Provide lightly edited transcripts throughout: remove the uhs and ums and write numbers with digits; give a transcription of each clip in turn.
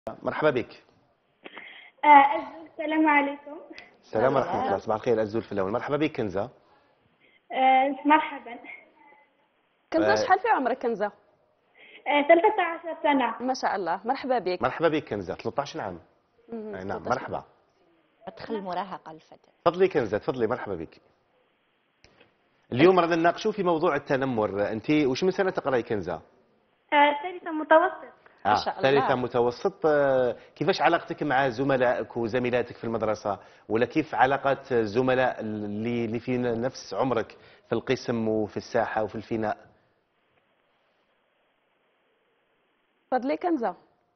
مرحبا بك. السلام عليكم. السلام ورحمة الله. صباح الخير الزول في الأول. مرحبا بك كنزة. مرحبا. كنزة شحال في عمرك كنزة؟ 13 سنة. ما شاء الله، مرحبا بك. مرحبا بك كنزة، 13 عام. أي نعم، مرحبا. ادخل المراهقة الفتى. تفضلي كنزة، تفضلي، مرحبا بك. اليوم رانا نناقشوا في موضوع التنمر. أنت وش من سنة تقرأي كنزة؟ ثالثة متوسط. ما شاء الله. ثالثة متوسط. كيفاش علاقتك مع زملائك وزميلاتك في المدرسة؟ ولا كيف علاقات الزملاء اللي في نفس عمرك في القسم وفي الساحة وفي الفناء؟ تفضلي كنزة.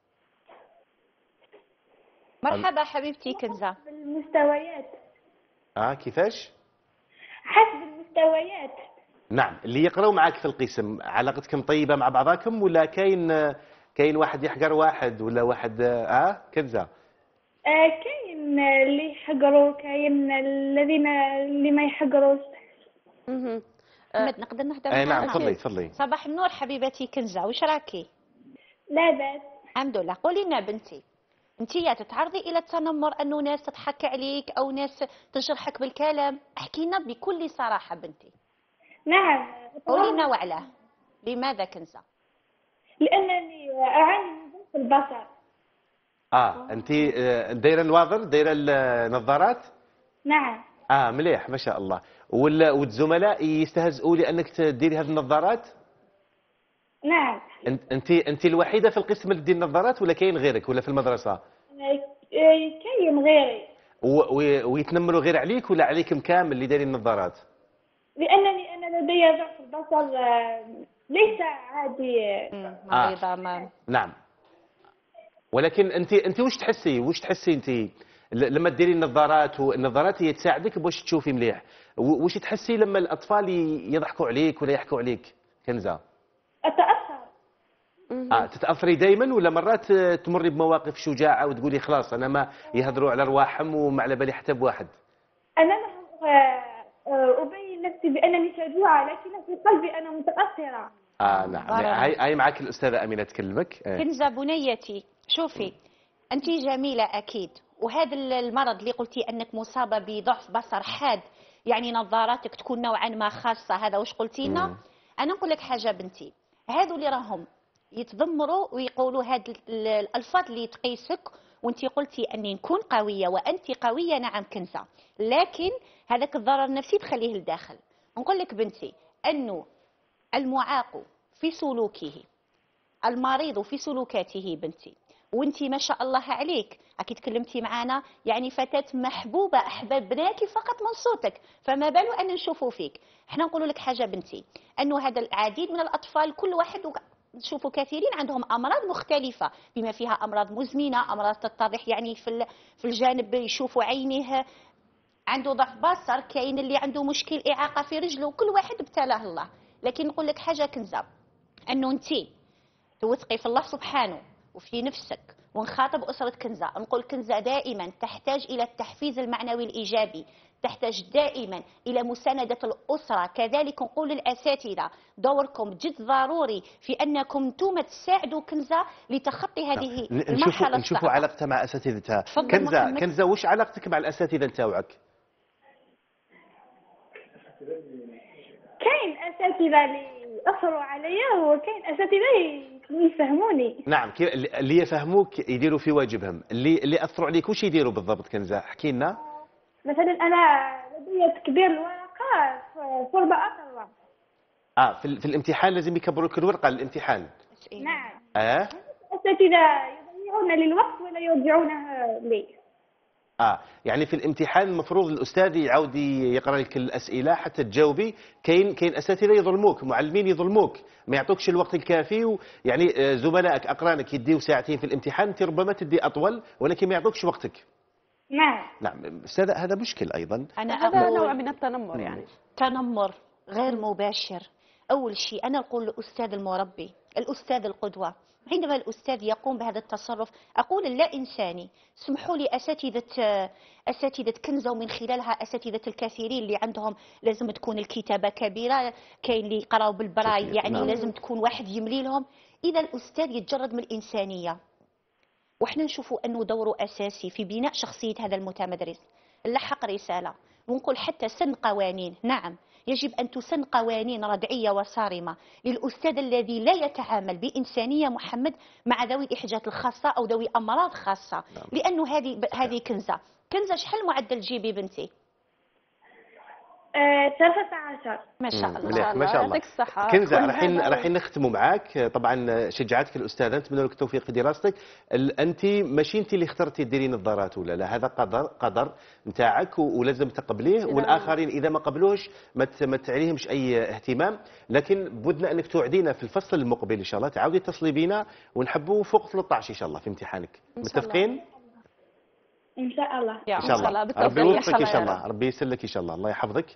مرحبا حبيبتي كنزة. بالمستويات. كيفاش؟ حسب المستويات. نعم، اللي يقراوا معك في القسم علاقتكم طيبة مع بعضاكم ولا كاين واحد يحقر واحد ولا واحد كنزة؟ كاين اللي يحقروا، كاين الذين اللي ما يحقروش. محمد نقدر نهضر اي نعم، معاك؟ تفضلي. صباح النور حبيبتي كنزة، وش راكي؟ لا بأس. الحمد لله. قولي لنا بنتي، انت يا تتعرضي الى التنمر انه ناس تضحك عليك او ناس تجرحك بالكلام؟ احكي لنا بكل صراحة بنتي. نعم. قولي لنا وعلاه. لماذا كنزة؟ لأنني أعاني من ضعف البصر. انت دايره النواظر، دايره النظارات؟ نعم. مليح ما شاء الله. والزملاء يستهزئوا لانك تديري هذه النظارات؟ نعم. انت الوحيده في القسم اللي تدير النظارات ولا كاين غيرك ولا في المدرسه؟ كاين غيري. ويتنمروا غير عليك ولا عليكم كامل اللي دايرين النظارات؟ لأنني أنا لدي ضعف البصر، ليس عادي. مريضة نعم. ولكن انت وش تحسي انت لما تديري النظارات؟ والنظارات هي تساعدك باش تشوفي مليح. وش تحسي لما الاطفال يضحكوا عليك ولا يحكوا عليك كنزة؟ أتأثر. تتاثري دائما ولا مرات تمري بمواقف شجاعه وتقولي خلاص انا ما يهضروا على رواحهم وما على بالي حتى بواحد؟ أنا أبين نفسي بأنني شجاعة، لكن في قلبي أنا متأثرة. نعم. هاي معك الأستاذة أمينة تكلمك. كنزة بنيتي، شوفي أنت جميلة أكيد، وهذا المرض اللي قلتي أنك مصابة بضعف بصر حاد، يعني نظاراتك تكون نوعا ما خاصة، هذا وش قلتي لنا؟ أنا نقول لك حاجة بنتي، هذو اللي راهم يتذمروا ويقولوا هاد الألفاظ اللي تقيسك، وانت قلتي أني نكون قوية وأنت قوية. نعم كنزة، لكن هذاك الضرر النفسي تخليه لداخل. نقول لك بنتي أنه المعاق في سلوكه، المريض في سلوكاته بنتي، وانت ما شاء الله عليك اكيد تكلمتي معنا، يعني فتاة محبوبة، احببناكي فقط من صوتك، فما بالو ان نشوفوا فيك. احنا نقول لك حاجة بنتي، انه هذا العديد من الاطفال كل واحد نشوفوا كثيرين عندهم امراض مختلفة، بما فيها امراض مزمنة، امراض تتضح يعني في الجانب يشوفوا عينه عنده ضعف بصر، كاين اللي عنده مشكل اعاقة في رجله، كل واحد ابتلاه الله. لكن نقول لك حاجة كنزة، انه انت توثقي في الله سبحانه وفي نفسك، ونخاطب أسرة كنزة. نقول كنزة دائما تحتاج إلى التحفيز المعنوي الإيجابي، تحتاج دائما إلى مساندة الأسرة، كذلك نقول للأساتذة دوركم جد ضروري في أنكم انتم تساعدوا كنزة لتخطي هذه المرحلة. نشوفوا علاقتها مع أساتذتها. كنزة وش علاقتك مع الأساتذة نتاوعك؟ كاين أساتذة اللي أثروا عليا، وكاين أساتذة يفهموني. نعم، اللي يفهموك يديروا في واجبهم، اللي أثروا عليك وش يديروا بالضبط كنزة؟ احكي لنا. مثلا أنا لدي تكبير الورقة في 4 أسرة. في الامتحان لازم يكبروا لك الورقة للامتحان. نعم. الأساتذة يضيعون لي الوقت ولا يرجعونه لي. يعني في الامتحان المفروض الأستاذ يعاود يقرأ لك الأسئلة حتى تجاوبي. كاين أساتذة يظلموك، معلمين يظلموك، ما يعطوكش الوقت الكافي. يعني زملائك أقرانك يديوا ساعتين في الامتحان، أنت ربما تدي أطول ولكن ما يعطوكش وقتك. نعم أستاذة، هذا مشكل أيضا. هذا نوع من التنمر، يعني تنمر غير مباشر. أول شيء أنا أقول الأستاذ المربي، الأستاذ القدوة، عندما الأستاذ يقوم بهذا التصرف أقول لا إنساني. سمحوا لي أساتذة كنزة، ومن خلالها أساتذة الكثيرين اللي عندهم لازم تكون الكتابة كبيرة، كاين اللي يقراوا بالبراي، يعني لازم تكون واحد يملي لهم. إذا الأستاذ يتجرد من الإنسانية، وحنا نشوفوا انه دوره اساسي في بناء شخصيه هذا المتمدرس. نلحق رساله ونقول حتى سن قوانين، نعم يجب ان تسن قوانين ردعيه وصارمه للاستاذ الذي لا يتعامل بانسانيه محمد مع ذوي الاحتياجات الخاصه او ذوي امراض خاصه، لانه هذه كنزه شحال معدل جيبي بنتي؟ 13. ما شاء الله. مليح ما شاء الله. يعطيك الصحة. كنزة كل هذا راح نختموا معاك. طبعا شجعتك الاستاذه، نتمنى لك التوفيق في دراستك. انت ماشي انت اللي اخترتي ديري نظارات ولا لا، هذا قدر نتاعك ولازم تقبليه، والاخرين اذا ما قبلوش ما تعليهمش اي اهتمام. لكن بودنا انك توعدينا في الفصل المقبل ان شاء الله تعاودي تتصلي بينا ونحبوا فوق 13 ان شاء الله في امتحانك. متفقين؟ إن شاء الله. يا ان شاء الله. ربي بالتوفيق. يوفقك ان شاء الله، ربي يسلك ان شاء الله، الله يحفظك.